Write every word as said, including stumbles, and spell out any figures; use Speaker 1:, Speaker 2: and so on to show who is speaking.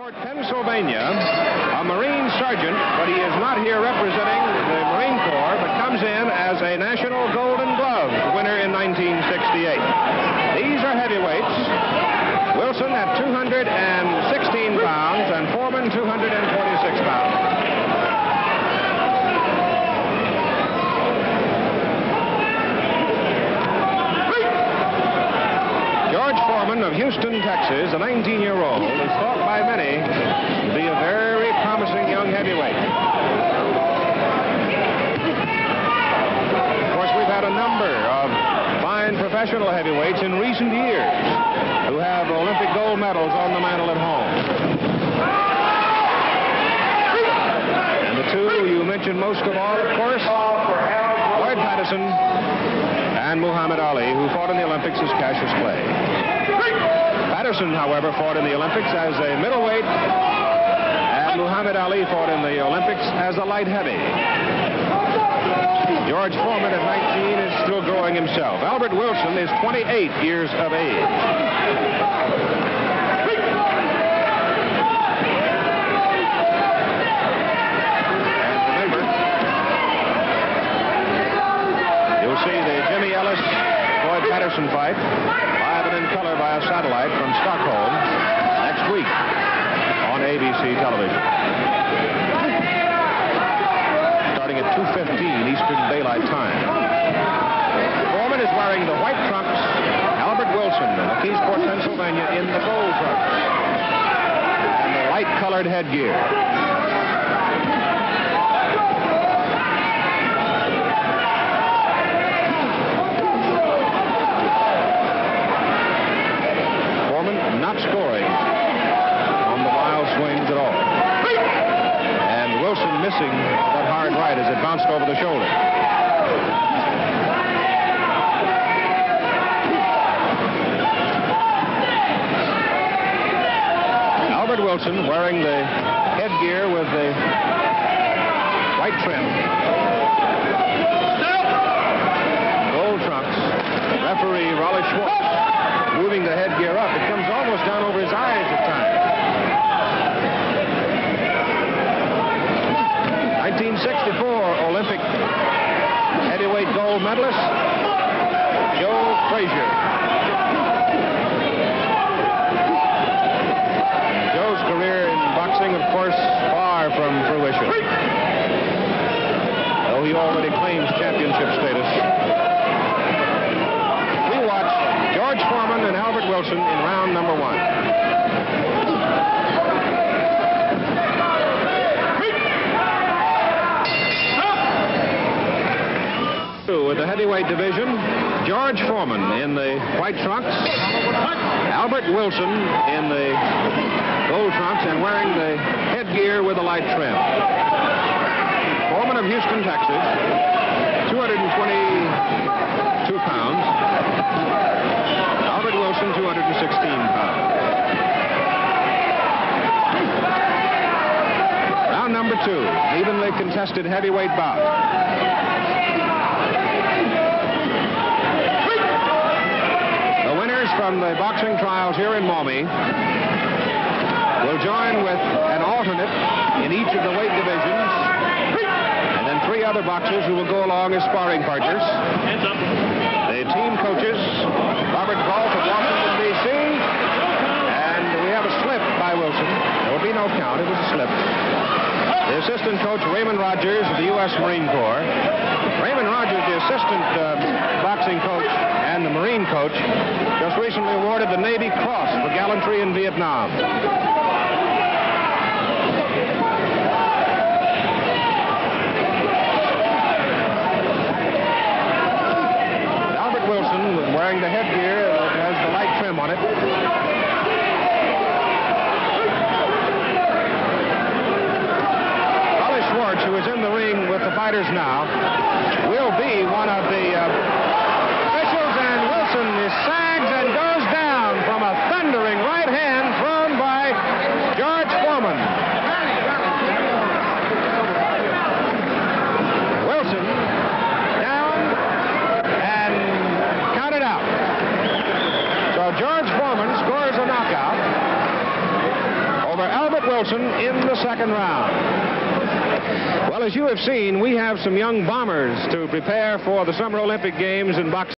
Speaker 1: Bridgeport, Pennsylvania, a Marine sergeant, but he is not here representing the Marine Corps, but comes in as a National Golden Glove winner in nineteen sixty-eight. These are heavyweights. Wilson at two hundred sixteen pounds and Foreman two hundred forty-six pounds. George Foreman of Houston, Texas, a nineteen-year-old, is thought by many to be a very promising young heavyweight. Of course, we've had a number of fine professional heavyweights in recent years who have Olympic gold medals on the mantle at home. And the two you mentioned most of all, of course, Floyd Patterson and Muhammad Ali, who fought in the Olympics as Cassius Clay. Patterson, however, fought in the Olympics as a middleweight, and Muhammad Ali fought in the Olympics as a light heavy. George Foreman at nineteen is still growing himself. Albert Wilson is twenty-eight years of age. Floyd Patterson fight, live and in color by a satellite from Stockholm next week on A B C television. Starting at two fifteen Eastern Daylight Time. Foreman is wearing the white trunks. Albert Wilson of Keysport, Pennsylvania, in the gold trunks and the light-colored headgear. Not scoring on the wild swings at all. And Wilson missing that hard right as it bounced over the shoulder. Albert Wilson wearing the headgear with the white trim. Gold trunks. Referee Raleigh Schwartz moving the headgear up. It comes almost down over his eyes at times. nineteen sixty-four Olympic heavyweight gold medalist, Joe Frazier. Joe's career in boxing, of course, far from fruition, though he already claims championship status. George Foreman and Albert Wilson in round number one. With the heavyweight division, George Foreman in the white trunks, Albert Wilson in the gold trunks and wearing the headgear with a light trim. Foreman of Houston, Texas, two hundred twenty-two pounds. Albert Wilson, two hundred sixteen pounds. Round number two, evenly contested heavyweight bout. The winners from the boxing trials here in Maumee will join with an alternate in each of the weight divisions, and then three other boxers who will go along as sparring partners. The team coaches, Robert Golf of Washington, D C, and we have a slip by Wilson. There will be no count. It was a slip. The assistant coach, Raymond Rogers of the U S Marine Corps. Raymond Rogers, the assistant uh, boxing coach and the Marine coach, just recently awarded the Navy Cross for gallantry in Vietnam. Wearing the headgear that has the light trim on it. Raleigh Schwartz, who is in the ring with the fighters now, will be one of the uh, officials, and Wilson sags and goes down from a thundering right hand thrown by George Foreman. Wilson George Foreman scores a knockout over Albert Olson in the second round. Well, as you have seen, we have some young bombers to prepare for the Summer Olympic Games in boxing.